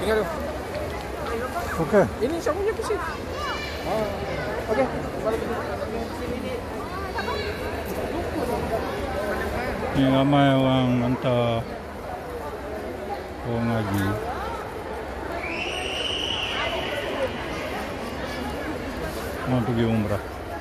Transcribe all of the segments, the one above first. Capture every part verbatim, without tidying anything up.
Tinggal tu. Okey. Ini siapa punya pusing? Oh. Okey. Ni ramai orang hantar orang haji. Mau pergi umrah.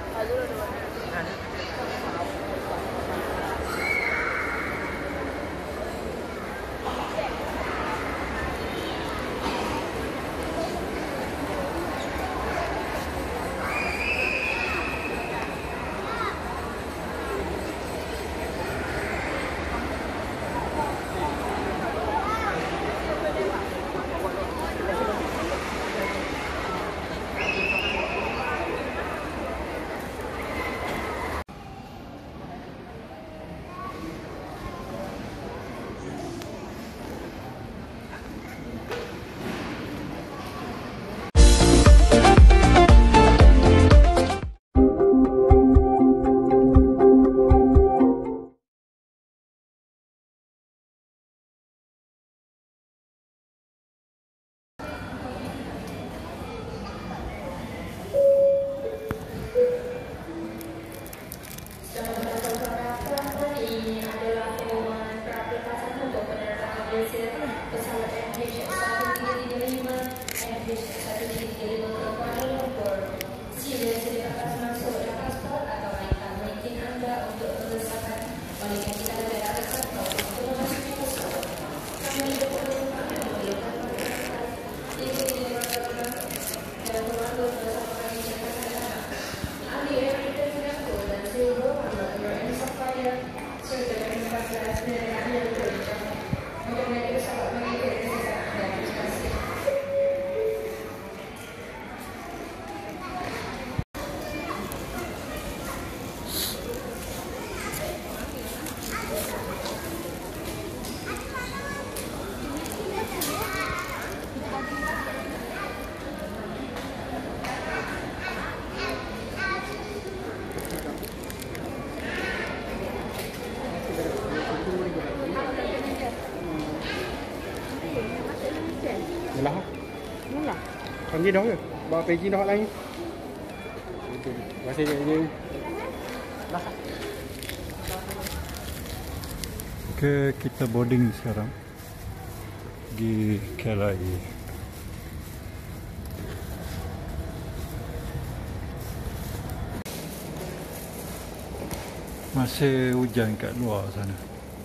Pesawat M H satu tiga tiga lima, M H satu tiga tiga lima ke Kuala Lumpur. Sila sedia masuk dan pasport atau laikan mungkin anda untuk mengesahkan balikan kita ada atas atau untuk memasuki pesawat. Kami berkomunikasi memerlukan perhatian tiga tiga lima dan pemandu bersama kami cakap ahli American Financial dan Silver Partner and Supplier serta kami pasal dan ahli bekerja. Untuk menaiki pesawat mengikuti kesesatan dan terima kasih. Yalah. Yalah. Panggil dah ke? Bawa pagi dah lain. Terima kasih je. Dah. Okey, kita boarding sekarang. Pergi K L I. Masih hujan kat luar sana.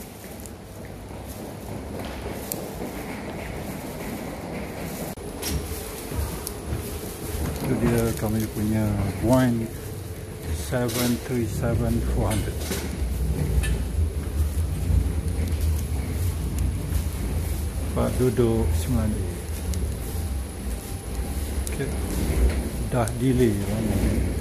Itu dia kami punya Boeing seven three seven four hundred. Pak duduk sembilan. Okay. Dah delay lama.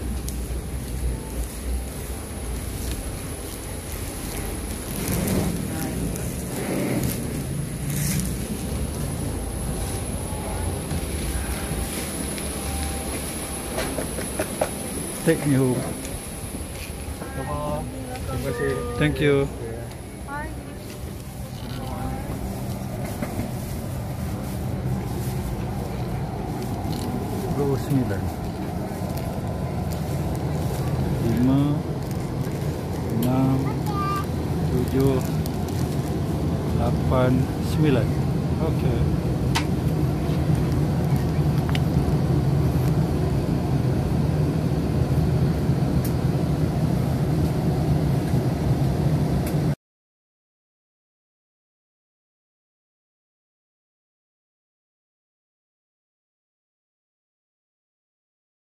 Take me home. Terima kasih. Thank you. Dua sembilan. Lima, enam, tujuh, lapan, sembilan. Okay.